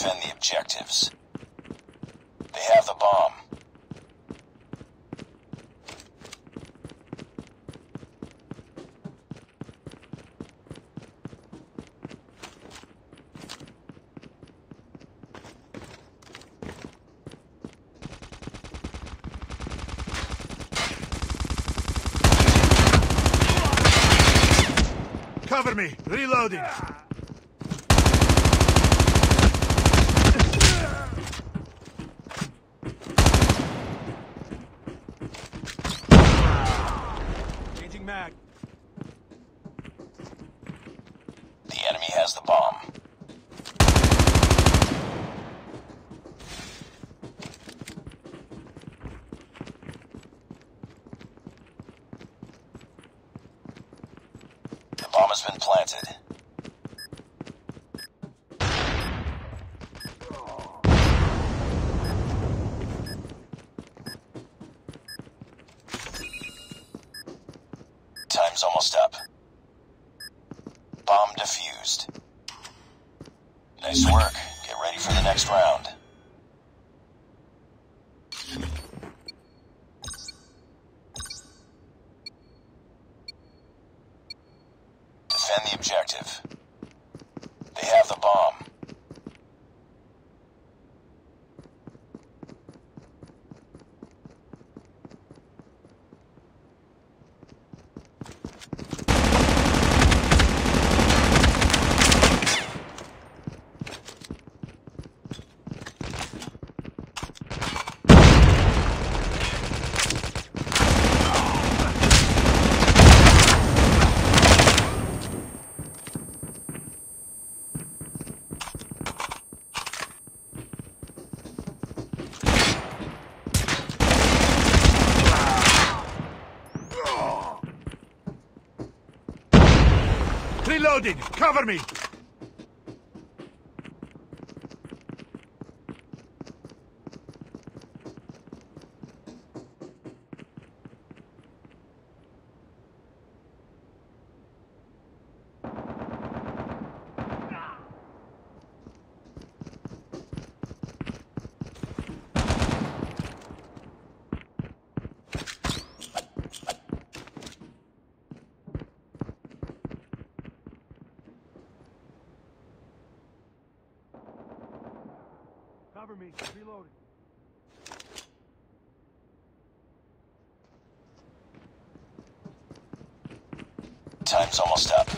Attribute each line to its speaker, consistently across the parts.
Speaker 1: Defend the objectives. They have the bomb.
Speaker 2: Cover me! Reloading! Changing mag.
Speaker 1: The enemy has the bomb. The bomb has been planted. Time's almost up. Bomb defused. Nice work. Get ready for the next round. Defend the objective. They have the bomb.
Speaker 2: Reloading! Cover me! Cover me. Reloading.
Speaker 1: Time's almost up.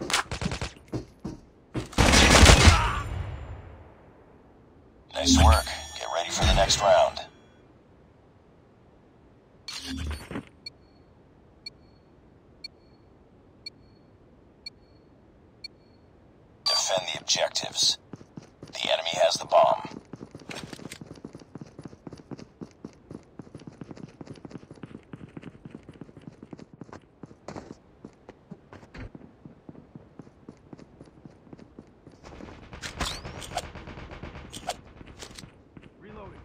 Speaker 1: Nice work. Get ready for the next round. Defend the objectives. The enemy has the bomb.
Speaker 2: Reloading.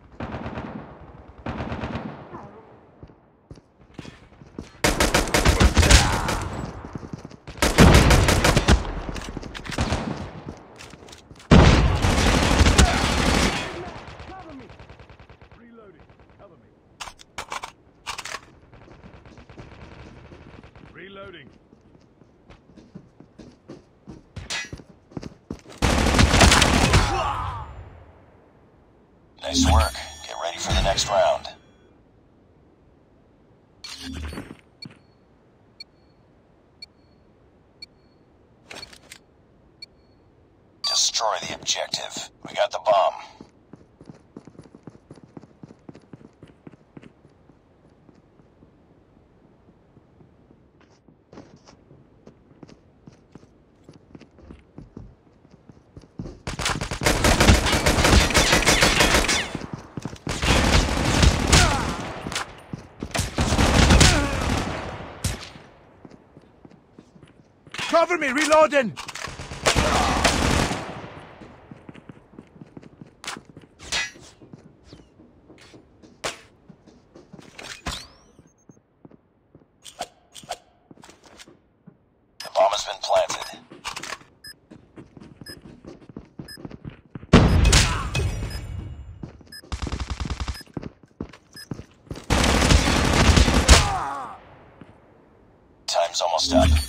Speaker 2: Cover me. Reloading. Cover me. Reloading.
Speaker 1: Nice work. Get ready for the next round. Destroy the objective. We got the bomb.
Speaker 2: Cover me! Reloading!
Speaker 1: The bomb has been planted. up.